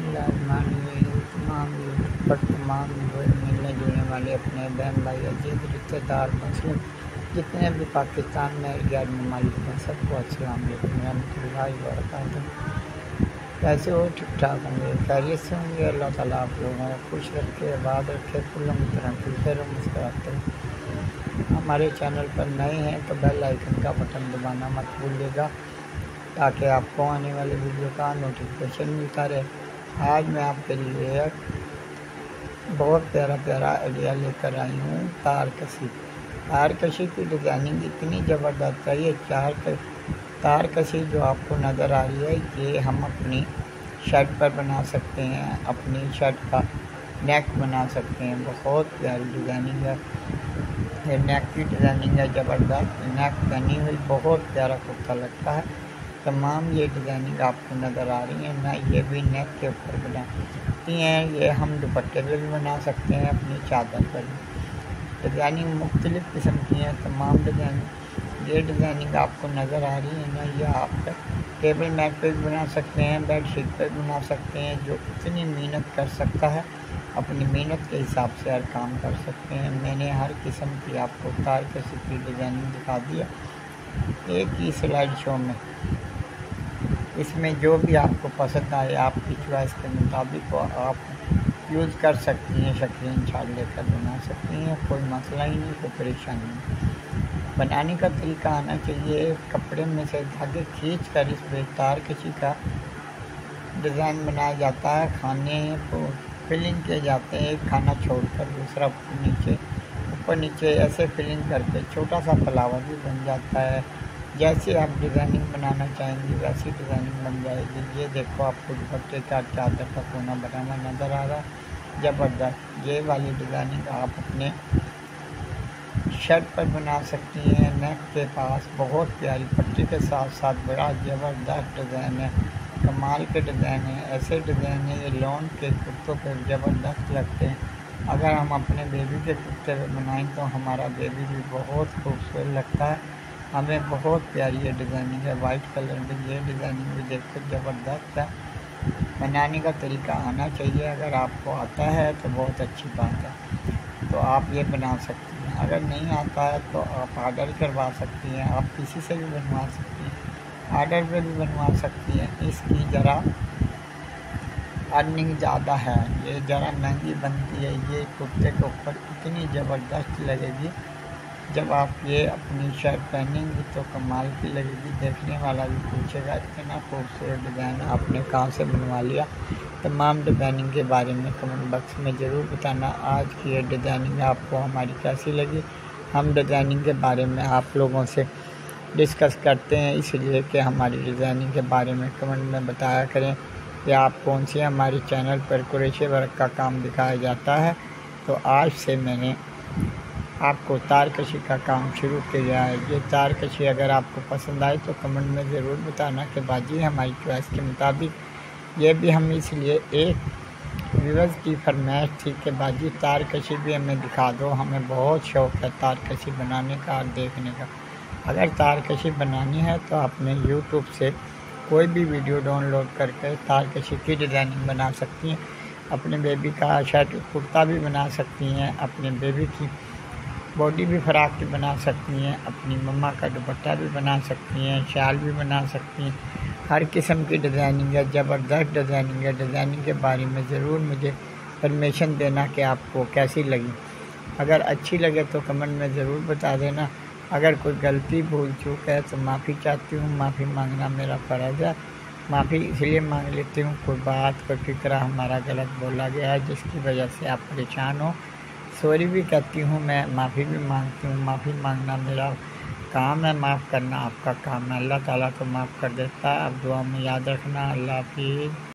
बिस्मिल्लाहिर्रहमानिर्रहीम। तमाम यूट्यूब पर तमाम मिलने जुलने वाले अपने बहन भाई अजीज रिश्तेदार मुस्लिम जितने भी पाकिस्तान में गैर ममालिक हैं सबको अस्सलाम वालेकुम रहमतुल्लाहि व बरकातुहू। कैसे हो? ठीक ठाक होंगे, खैरियत से होंगे। अल्लाह ताला आप लोगों को खुश रखे, आबाद रखे, फुल्लों की तरह खिलते रहो, मुस्कुराते रहो। हमारे चैनल पर नए हैं तो बेल आइकन का बटन दबाना मत भूलिएगा ताकि आपको आने वाले वीडियो का नोटिफिकेशन मिलता रहे। आज मैं आपके लिए बहुत प्यारा आइडिया लेकर आई हूँ तार कशी की डिज़ाइनिंग इतनी ज़बरदस्त है। ये तार कशी जो आपको नज़र आ रही है ये हम अपनी शर्ट पर बना सकते हैं, अपनी शर्ट का नेक बना सकते हैं। बहुत प्यारी डिज़ाइनिंग है, ये नेक की डिज़ाइनिंग है ज़बरदस्त। नेक बनी हुई बहुत प्यारा कुर्ता लगता है। तमाम ये डिज़ाइनिंग आपको नज़र आ रही है ना, ये भी नेक के ऊपर बनाती हैं। ये हम दुपट्टे पे भी बना सकते हैं, अपनी चादर पर भी। डिज़ाइनिंग मुख्तलिफ़ किस्म की है, तमाम डिज़ाइनिंग। ये डिज़ाइनिंग आपको नज़र आ रही है ना, ये आप टेबल मैट पे भी बना सकते हैं, बेड शीट पर भी बना सकते हैं। जो इतनी मेहनत कर सकता है अपनी मेहनत के हिसाब से हर काम कर सकते हैं। मैंने हर किस्म की आपको तार कशी की डिज़ाइनिंग दिखा दिया एक ही स्लाइड शो में। इसमें जो भी आपको पसंद आए आपकी चॉइस के मुताबिक आप यूज़ कर सकती हैं, शक्लें छाड़ लेकर बना सकती हैं। कोई मसला ही नहीं, कोई परेशानी नहीं। बनाने का तरीका आना चाहिए। कपड़े में से धागे खींच कर इस पर तार कशी का डिज़ाइन बनाया जाता है। खाने को फिलिंग किए जाते हैं, एक खाना छोड़कर दूसरा ऊपर नीचे ऐसे फिलिंग करके छोटा सा फ्लावर भी बन जाता है। जैसे आप डिज़ाइनिंग बनाना चाहेंगे वैसी डिज़ाइनिंग बन जाएगी। ये देखो आपको दुपट्टे का चादर का कोना बना हुआ नज़र आ रहा है, ज़बरदस्त। ये वाली डिज़ाइनिंग आप अपने शर्ट पर बना सकती हैं। नेक के पास बहुत प्यारी पट्टी के साथ साथ बड़ा ज़बरदस्त डिज़ाइन है, कमाल के डिज़ाइन है। ऐसे डिज़ाइन है ये लॉन के कुर्तों पर ज़बरदस्त लगते हैं। अगर हम अपने बेबी के कुर्ते पर बनाएं तो हमारा बेबी भी बहुत खूबसूरत लगता है। हमें बहुत प्यारी ये डिज़ाइनिंग है, वाइट कलर में। ये डिज़ाइनिंग भी देखो ज़बरदस्त है। बनाने का तरीका आना चाहिए, अगर आपको आता है तो बहुत अच्छी बात है, तो आप ये बना सकती हैं। अगर नहीं आता है तो आप ऑर्डर करवा सकती हैं, आप किसी से भी बनवा सकती हैं, ऑर्डर पे भी बनवा सकती हैं। इसकी ज़रा अर्निंग ज़्यादा है, ये ज़रा महंगी बनती है। ये कुर्ते के ऊपर इतनी ज़बरदस्त लगेगी, जब आप ये अपनी शर्ट पहनेंगी तो कमाल की लगेगी। देखने वाला भी पूछेगा इतना खूबसूरत डिज़ाइन आपने कहाँ से बनवा लिया। तमाम डिज़ाइनिंग के बारे में कमेंट बॉक्स में ज़रूर बताना। आज की ये डिज़ाइनिंग आपको हमारी कैसी लगी। हम डिज़ाइनिंग के बारे में आप लोगों से डिस्कस करते हैं, इसलिए कि हमारी डिज़ाइनिंग के बारे में कमेंट में बताया करें कि आप कौन सी हमारे चैनल पर कुरैशी वर्क का काम दिखाया जाता है। तो आज से मैंने आपको तार कशी का काम शुरू किया है। ये तार कशी अगर आपको पसंद आए तो कमेंट में ज़रूर बताना कि बाजी हमारी चॉइस के मुताबिक। ये भी हम इसलिए एक व्यूअर्स की फरमाइश थी कि बाजी तार कशी भी हमें दिखा दो, हमें बहुत शौक़ है तार कशी बनाने का और देखने का। अगर तार कशी बनानी है तो आपने यूट्यूब से कोई भी वीडियो डाउनलोड करके तार कशी की डिज़ाइनिंग बना सकती हैं। अपने बेबी का शर्ट कुर्ता भी बना सकती हैं, अपने बेबी की बॉडी भी फ्राक की बना सकती हैं, अपनी मम्मा का दुपट्टा भी बना सकती हैं, शाल भी बना सकती हैं। हर किस्म की डिज़ाइनिंग है, ज़बरदस्त डिज़ाइनिंग है। डिज़ाइनिंग के बारे में ज़रूर मुझे परमिशन देना कि आपको कैसी लगी। अगर अच्छी लगे तो कमेंट में ज़रूर बता देना। अगर कोई गलती भूल चूक है तो माफ़ी चाहती हूँ, माफ़ी मांगना मेरा फ़र्ज़ है। माफ़ी इसलिए मांग लेती हूँ, कोई बात कोई फिक्रा हमारा गलत बोला गया है जिसकी वजह से आप परेशान हो। सॉरी भी कहती हूँ मैं, माफ़ी भी मांगती हूँ। माफ़ी मांगना मेरा काम है, माफ़ करना आपका काम है। अल्लाह ताला तो माफ़ कर देता है। अब दुआ में याद रखना। अल्लाह हाफ़िज़।